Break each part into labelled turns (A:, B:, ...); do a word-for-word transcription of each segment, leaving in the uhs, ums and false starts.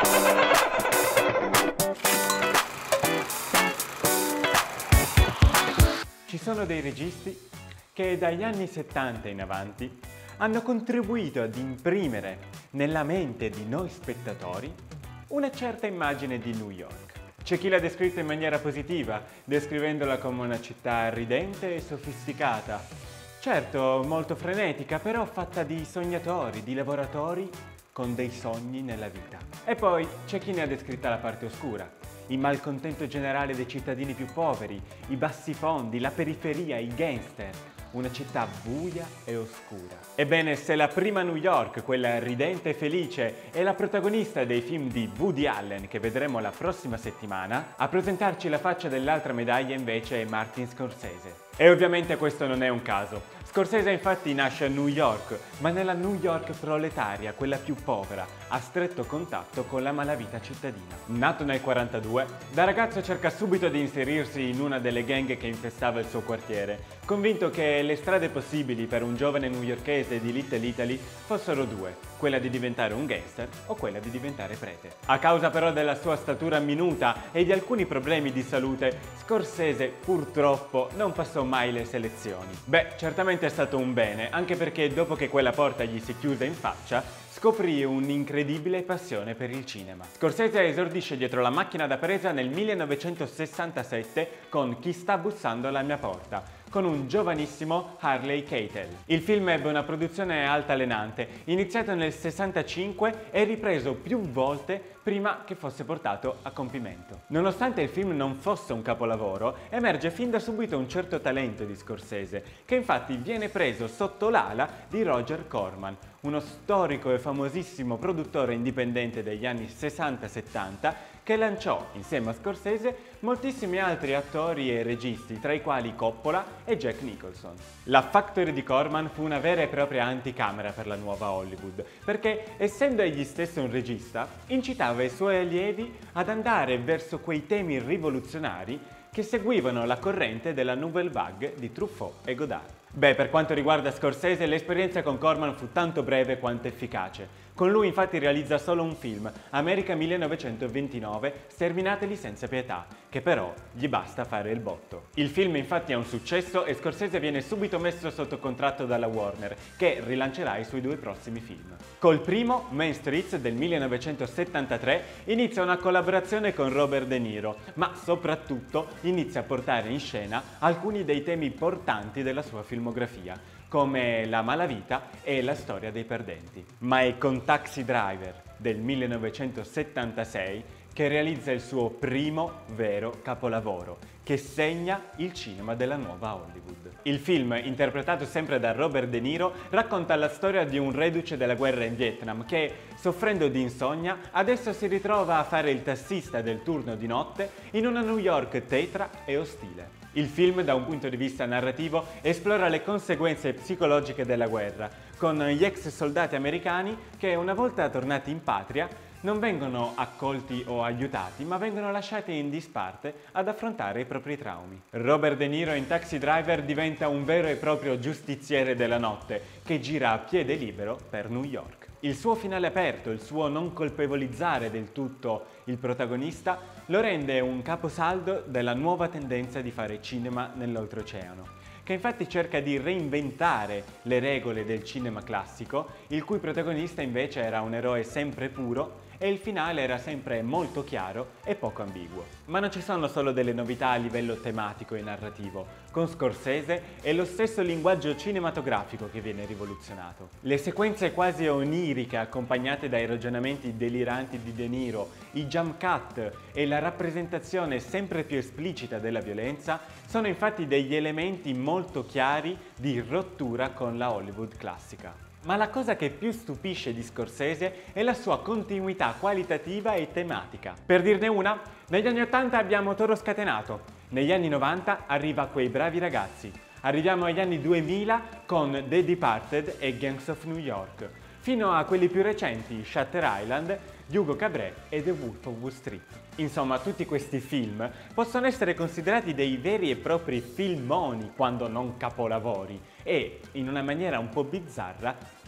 A: Ci sono dei registi che dagli anni settanta in avanti hanno contribuito ad imprimere nella mente di noi spettatori una certa immagine di New York. C'è chi l'ha descritta in maniera positiva, descrivendola come una città ridente e sofisticata. Certo, molto frenetica, però fatta di sognatori, di lavoratori con dei sogni nella vita. E poi c'è chi ne ha descritta la parte oscura, il malcontento generale dei cittadini più poveri, i bassi fondi, la periferia, i gangster. Una città buia e oscura. Ebbene, se la prima New York, quella ridente e felice, è la protagonista dei film di Woody Allen che vedremo la prossima settimana, a presentarci la faccia dell'altra medaglia invece è Martin Scorsese. E ovviamente questo non è un caso. Scorsese infatti nasce a New York, ma nella New York proletaria, quella più povera, a stretto contatto con la malavita cittadina. Nato nel quarantadue, da ragazzo cerca subito di inserirsi in una delle gang che infestava il suo quartiere, convinto che le strade possibili per un giovane newyorkese di Little Italy fossero due, quella di diventare un gangster o quella di diventare prete. A causa però della sua statura minuta e di alcuni problemi di salute, Scorsese purtroppo non passò mai le selezioni. Beh, certamente è stato un bene, anche perché dopo che quella porta gli si chiuse in faccia, scoprì un'incredibile passione per il cinema. Scorsese esordisce dietro la macchina da presa nel millenovecentosessantasette con Chi sta bussando alla mia porta, con un giovanissimo Harley Keitel. Il film ebbe una produzione altalenante, iniziato nel sessantacinque e ripreso più volte prima che fosse portato a compimento. Nonostante il film non fosse un capolavoro, emerge fin da subito un certo talento di Scorsese, che infatti viene preso sotto l'ala di Roger Corman, uno storico e famosissimo produttore indipendente degli anni sessanta settanta che lanciò, insieme a Scorsese, moltissimi altri attori e registi, tra i quali Coppola e Jack Nicholson. La Factory di Corman fu una vera e propria anticamera per la nuova Hollywood, perché, essendo egli stesso un regista, incitava i suoi allievi ad andare verso quei temi rivoluzionari che seguivano la corrente della Nouvelle Vague di Truffaut e Godard. Beh, per quanto riguarda Scorsese, l'esperienza con Corman fu tanto breve quanto efficace. Con lui infatti realizza solo un film, America millenovecentoventinove, Sterminateli senza pietà, che però gli basta fare il botto. Il film infatti è un successo e Scorsese viene subito messo sotto contratto dalla Warner, che rilancerà i suoi due prossimi film. Col primo, Mean Streets del millenovecentosettantatré, inizia una collaborazione con Robert De Niro, ma soprattutto inizia a portare in scena alcuni dei temi portanti della sua filmografia, come la malavita e la storia dei perdenti. Ma è con Taxi Driver del millenovecentosettantasei che realizza il suo primo vero capolavoro, che segna il cinema della nuova Hollywood. Il film, interpretato sempre da Robert De Niro, racconta la storia di un reduce della guerra in Vietnam che, soffrendo di insonnia, adesso si ritrova a fare il tassista del turno di notte in una New York tetra e ostile. Il film, da un punto di vista narrativo, esplora le conseguenze psicologiche della guerra, con gli ex soldati americani che, una volta tornati in patria, non vengono accolti o aiutati, ma vengono lasciati in disparte ad affrontare i propri traumi. Robert De Niro in Taxi Driver diventa un vero e proprio giustiziere della notte, che gira a piede libero per New York. Il suo finale aperto, il suo non colpevolizzare del tutto il protagonista, lo rende un caposaldo della nuova tendenza di fare cinema nell'oltreoceano, che infatti cerca di reinventare le regole del cinema classico, il cui protagonista invece era un eroe sempre puro e il finale era sempre molto chiaro e poco ambiguo. Ma non ci sono solo delle novità a livello tematico e narrativo. Con Scorsese è lo stesso linguaggio cinematografico che viene rivoluzionato. Le sequenze quasi oniriche accompagnate dai ragionamenti deliranti di De Niro, i jump cut e la rappresentazione sempre più esplicita della violenza sono infatti degli elementi molto chiari di rottura con la Hollywood classica. Ma la cosa che più stupisce di Scorsese è la sua continuità qualitativa e tematica. Per dirne una, negli anni ottanta abbiamo Toro Scatenato, negli anni novanta arriva Quei bravi ragazzi, arriviamo agli anni duemila con The Departed e Gangs of New York, fino a quelli più recenti, Shutter Island, di Hugo Cabret e The Wolf of Wall Street. Insomma, tutti questi film possono essere considerati dei veri e propri filmoni, quando non capolavori, e, in una maniera un po' bizzarra,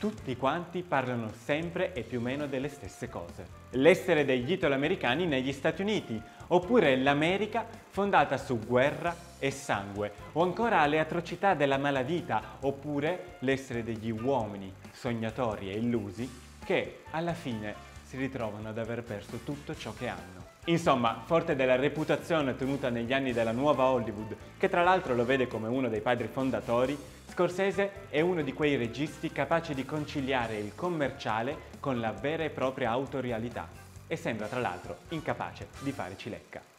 A: tutti quanti parlano sempre e più o meno delle stesse cose. L'essere degli italo-americani negli Stati Uniti, oppure l'America fondata su guerra e sangue, o ancora le atrocità della malavita, oppure l'essere degli uomini sognatori e illusi che alla fine si ritrovano ad aver perso tutto ciò che hanno. Insomma, forte della reputazione ottenuta negli anni della nuova Hollywood, che tra l'altro lo vede come uno dei padri fondatori, Scorsese è uno di quei registi capaci di conciliare il commerciale con la vera e propria autorialità e sembra tra l'altro incapace di fare cilecca.